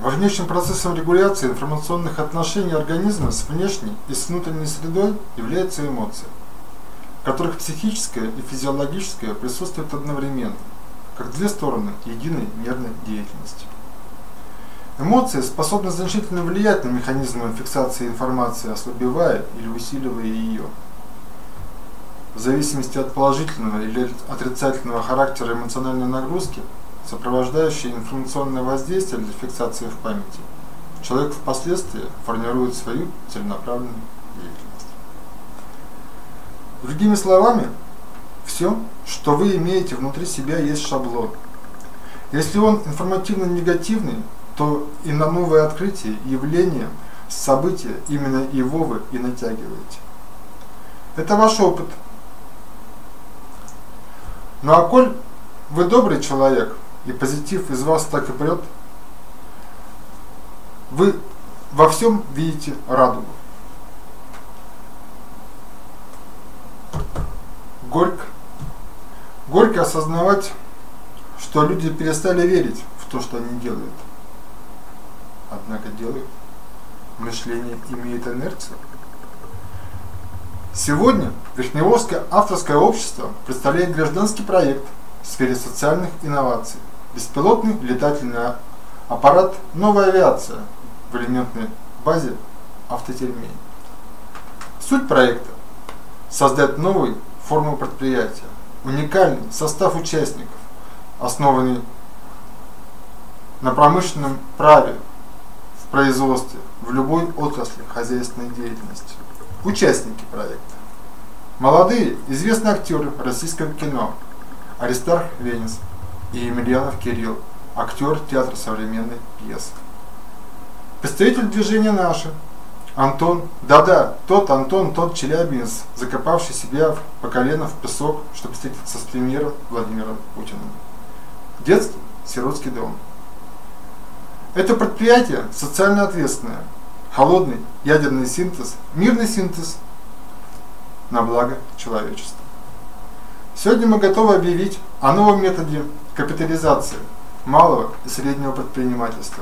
Важнейшим процессом регуляции информационных отношений организма с внешней и с внутренней средой являются эмоции, в которых психическое и физиологическое присутствуют одновременно, как две стороны единой нервной деятельности. Эмоции способны значительно влиять на механизмы фиксации информации, ослабевая или усиливая ее. В зависимости от положительного или отрицательного характера эмоциональной нагрузки, сопровождающей информационное воздействие для фиксации в памяти, человек впоследствии формирует свою целенаправленную деятельность. Другими словами, все, что вы имеете внутри себя, есть шаблон. Если он информативно-негативный, то и на новые открытия, явления, события именно его вы и натягиваете. Это ваш опыт. Ну а коль вы добрый человек, и позитив из вас так и прет, вы во всем видите радугу. Горько осознавать, что люди перестали верить в то, что они делают. Однако делают. Мышление имеет инерцию. Сегодня Верхневолжское авторское общество представляет гражданский проект в сфере социальных инноваций. Беспилотный летательный аппарат «Новая авиация» в элементной базе автотельмень. Суть проекта – создать новую форму предприятия, уникальный состав участников, основанный на промышленном праве в производстве в любой отрасли хозяйственной деятельности. Участники проекта. Молодые, известные актеры российского кино Аристарх Венес и Емельянов Кирилл, актер театра современной пьесы. Представитель движения «Наши» Антон, тот Антон, тот челябинец, закопавший себя по колено в песок, чтобы встретиться с премьером Владимиром Путиным. Детский сиротский дом. Это предприятие социально ответственное, холодный ядерный синтез, мирный синтез на благо человечества. Сегодня мы готовы объявить о новом методе капитализации малого и среднего предпринимательства.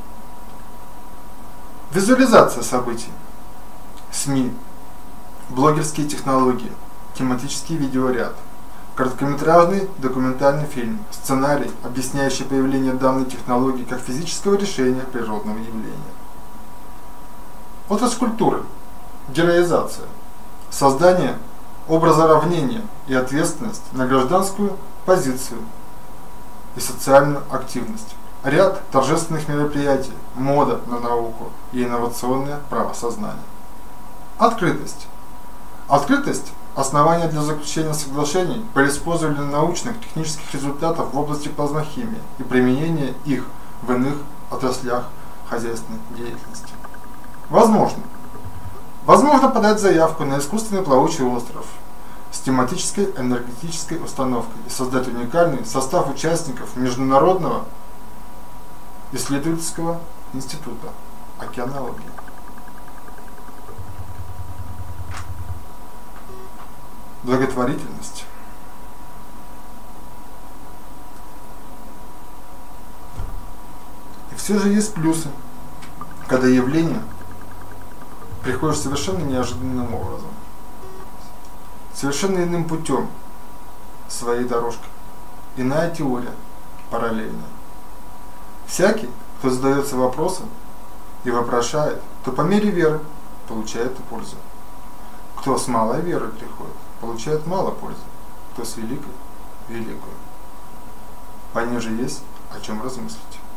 Визуализация событий, СМИ, блогерские технологии, тематический видеоряд, короткометражный документальный фильм, сценарий, объясняющий появление данной технологии как физического решения природного явления. Отрасль культуры, героизация, создание образа равнения и ответственность на гражданскую позицию и социальную активность. Ряд торжественных мероприятий, мода на науку и инновационное правосознание. Открытость. Открытость – основание для заключения соглашений по использованию научных технических результатов в области плазмохимии и применения их в иных отраслях хозяйственной деятельности. Возможно подать заявку на искусственный плавучий остров с тематической энергетической установкой и создать уникальный состав участников Международного исследовательского института океанологии. Благотворительность. И все же есть плюсы, когда явление приходит совершенно неожиданным образом, совершенно иным путем, своей дорожкой. Иная теория, параллельная. Всякий, кто задается вопросом и вопрошает, то по мере веры получает пользу. Кто с малой верой приходит, получает мало пользы. Кто с великой – великую. Пониже есть о чем размыслить.